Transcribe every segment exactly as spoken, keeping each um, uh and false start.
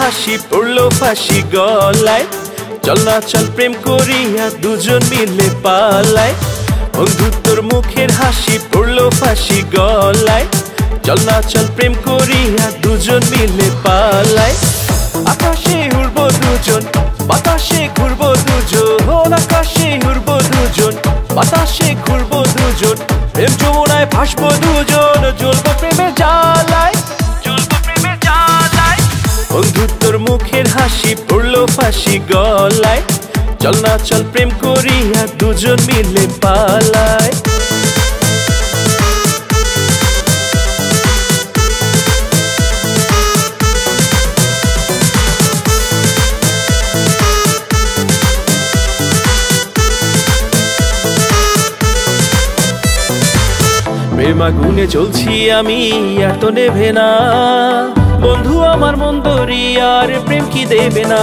হাসি পড়লো ফাঁসি গলায়। চল না চল প্রেম করিয়া দুজন মিলে পালায়। বন্ধু তোর মুখের হাসি পড়লো ফাঁসি গলায়। চল না চল প্রেম করিয়া দুজন মিলে পালায়। আকাশে উড়বো দুজন, বাতাসে ঘুরবো দুজন। আকাশে উড়বো দুজন, বাতাসে ঘুরবো দুজন। প্রেম যমুনায় ভাসবো দুজন, জ্বলবো প্রেমের জ্বালায়, জ্বলবো প্রেমের জ্বালায়। বন্ধু তোর মুখের হাসি পড়লো ফাঁসি গলায়। চল না চল প্রেম করিয়া দুজন মিলে পালায়। প্রেম আগুনে চলছি আমি, এত নেভে না। বন্ধু আমার মন দরিয়ার প্রেম কি দেবে না।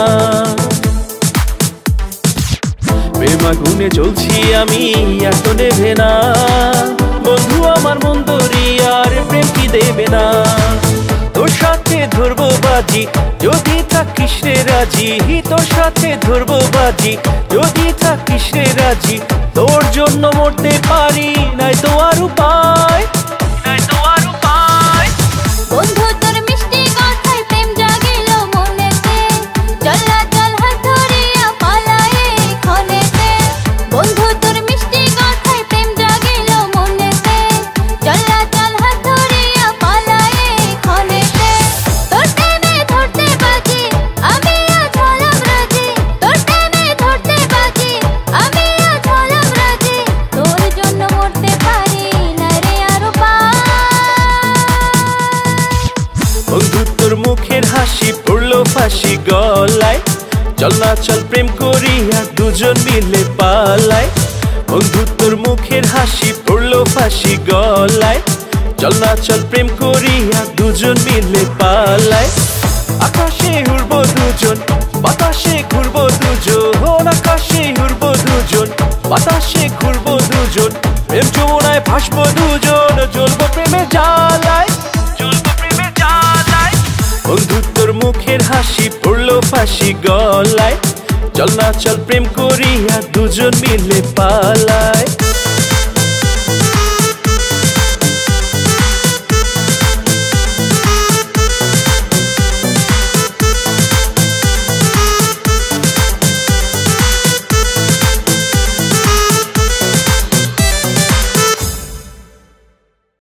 প্রেম আগুনে চলছি আমি, এত নেভে না। বন্ধু আমার মন দরিয়ার প্রেম কি দেবে না। তোর সাথে ধরবো বাজি যদি থাকিস রে রাজি। তোর সাথে ধরবো বাজি যদি থাকিস রে রাজি। তোর জন্য মরতে পারি, নাই তো আর উপায়, নাই তো আর উপায়। বন্ধু তোর মিষ্টি কথায় প্রেম জাগিল মনেতে। চল না চল হাত ধরিয়া পালায়ে ক্ষণেতে। বন্ধু তোর মিষ্টি কথায় প্রেম জাগিল মনেতে। চল না চল হাত ধরিয়া পালায়ে ক্ষণেতে। তোর টেনে ধরতে বাজি আমি আজ হলাম রাজি। তোর টেনে ধরতে বাজি আমি আজ হলাম রাজি। তোর জন্য মরতে পারি, না রে আর উপায়। বন্ধু তোর মুখের হাসি পড়লো ফাঁসি গলায়। চল না চল প্রেম করিয়া দুজন মিলে পালায়। বন্ধু তোর মুখের হাসি পড়লো ফাঁসি গলায়। চল না চল প্রেম করিয়া দুজন মিলে পালায়। আকাশে উড়বো দুজন, বাতাসে ঘুরবো দুজন। আকাশে উড়বো দুজন, বাতাসে ঘুরবো দুজন। প্রেম যমুনায় ভাসবো দুজন, জ্বলবো প্রেমের জ্বালায়, জ্বলবো প্রেমের জ্বালায়। বন্ধু তোর মুখের হাসি পড়লো ফাঁসি গলায়। চল না চল প্রেম করিয়া দুজন মিলে পালায়।